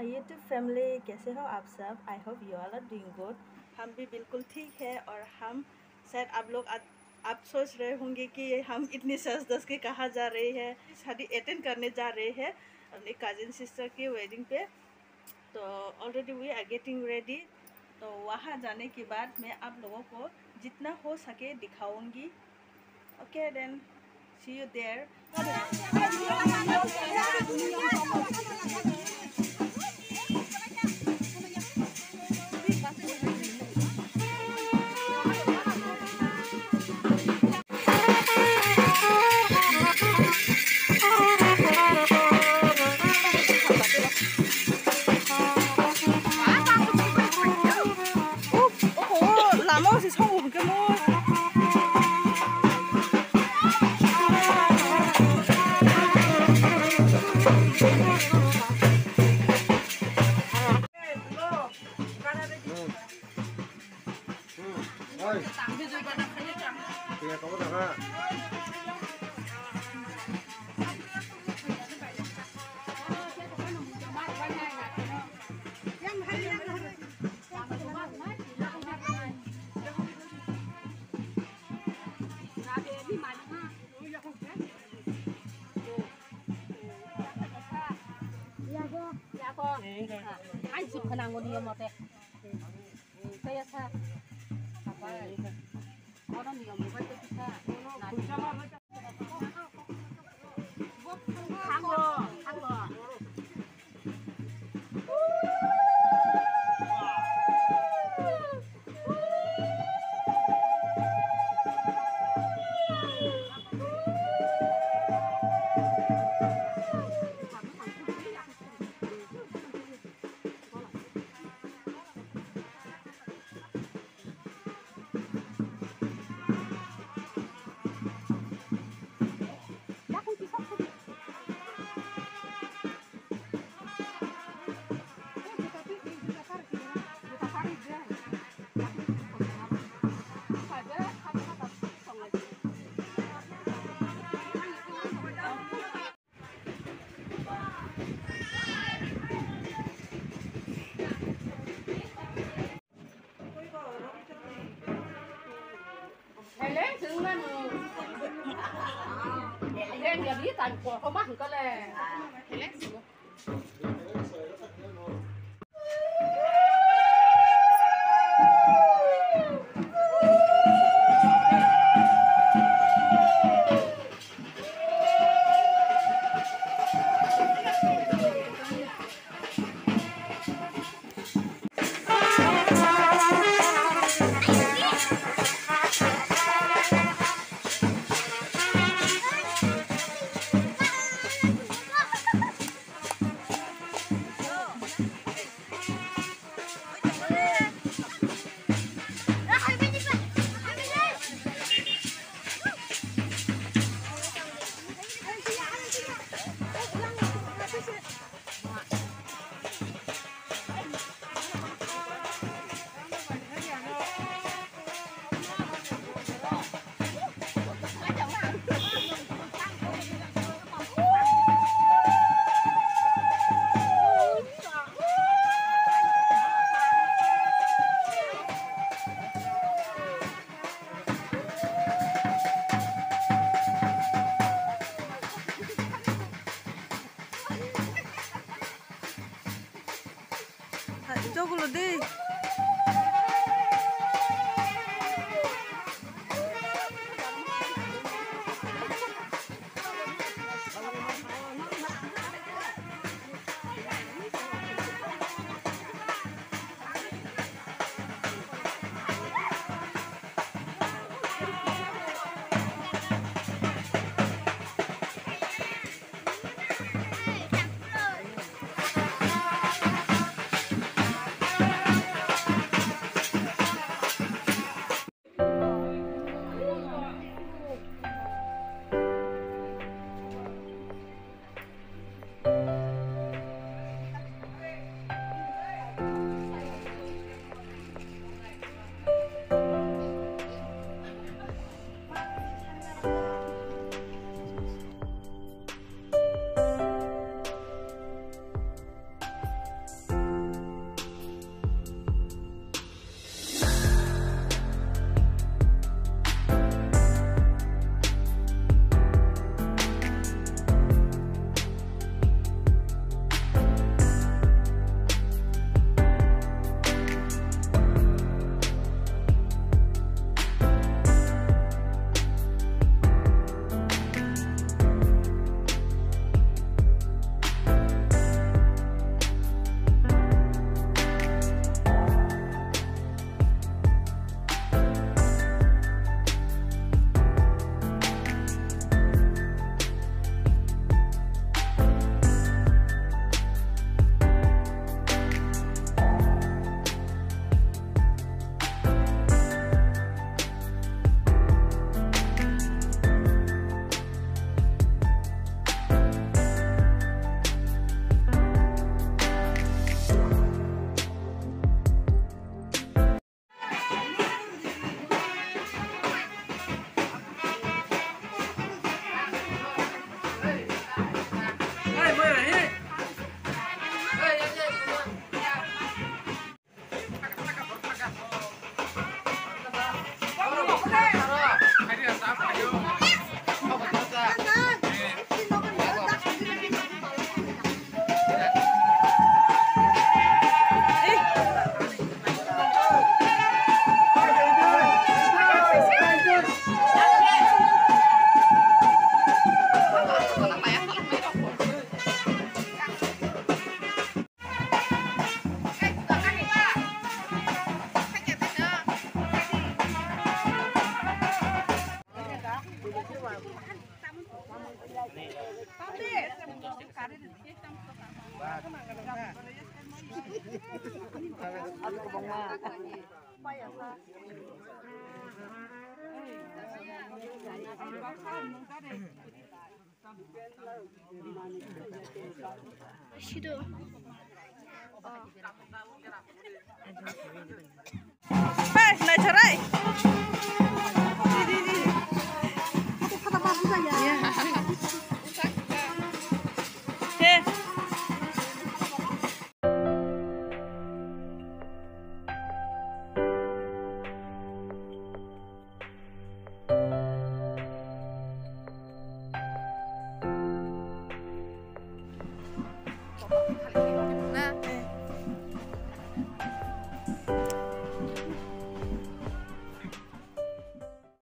My YouTube family, कैसे हो आप सब? I hope you all are doing good. हम भी बिल्कुल ठीक है। और हम शायद आप लोग आप सोच रहे होंगे कि हम इतनी सज धज के कहाँ जा रहे हैं। शादी अटेंड करने जा रहे हैं अपनी कजिन सिस्टर की वेडिंग पे। तो already we are getting ready. तो वहाँ जाने के बाद मैं आप लोगों को जितना हो सके दिखाऊंगी। Okay then, see you there. Anh chụp khả năng nhiều mà thế. Đây là sao? Ở đó nhiều một cái sao? Thang bò, thang bò. Em giờ biết tại của không mắc có lẽ 이쪽으로 네. Hei, naik cerai.